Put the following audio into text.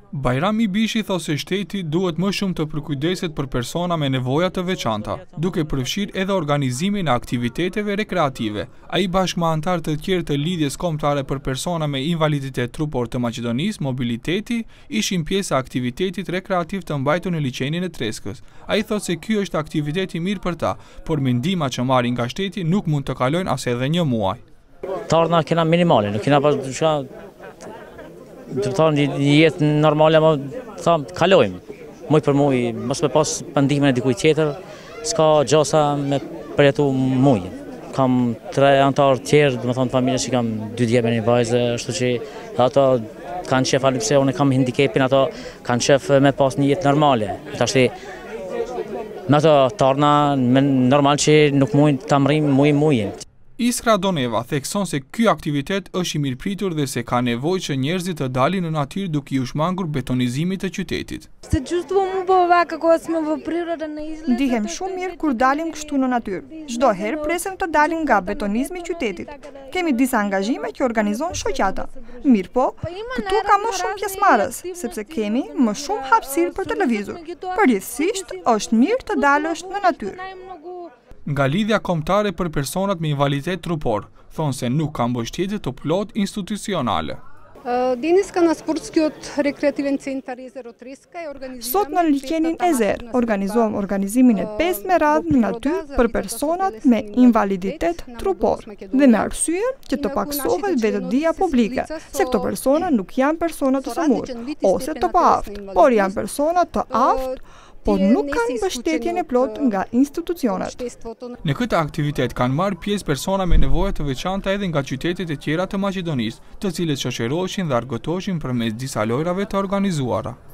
Bajrami Bishi thosë se shteti duhet më shumë të përkujdeset për persona me nevoja të veçanta, duke përfshirë edhe organizimin e aktiviteteve rekreative. Ai bashkë me anëtarë të tjerë të lidhjes kombëtare për persona me invaliditet trupor të Maqedonisë, Mobiliteti, ishin pjesë e aktivitetit rekreativ të mbajtur në liçenin e Treskës. Ai thotë se ky është aktivitet i mirë për ta, por me ndihma që marrin nga shteti nuk mund të kalojnë as edhe një muaj. Tarna kena minimale, nuk kena pas të thonë një jetë normale, ama thamë, kalojmë. Muj për muj, mos me pas pëndimin e dikuj tjetër, s'ka gjosa me përjetu muj. Kam 3 antarë tjerë, dhe me thonë familje që kam 2 djeme një vajzë, ashtu që ato kanë qef, alipse unë kam handicapin, ato kanë qef me pas një jetë normale. Tashti, me ato tarna, normal që nuk mujnë të amrim mujin. Iskra Doneva thekson se ky aktivitet është i mirëpritur dhe se ka nevojë që njerëzit të dalin në natyrë duke u shmangur betonizimit të qytetit. Ndihem shumë mirë kur dalim kështu në natyrë. Çdo herë presim të dalim nga betonizmi i qytetit. Kemi disa angazhime që organizon shoqata. Mirë po, këtu ka më shumë pjesëmarrës, sepse kemi më shumë hapësirë për të lëvizur. Përgjithsisht, është mirë të dalësh në natyrë. Nga lidhja kombëtare për personat me invaliditet trupor, thonë se nuk ka mbështetje të plot institucionale. Sot në liçenin Ezer organizuam organizimin e 5 radhë në natyrë për personat me invaliditet trupor dhe me arsye që të paksohet vetëdia publike, se këto persona nuk janë persona të sëmurë ose të paaftë, por janë persona të aftë, por nuk kanë mbështetjen e plotë nga institucionet. Në këtë aktivitet kanë marrë pjesë persona me nevoja të veçanta edhe nga qytetet e tjera të Maqedonisë, të cilët shoqëroheshin dhe argëtoheshin përmes disa lojrave të organizuara.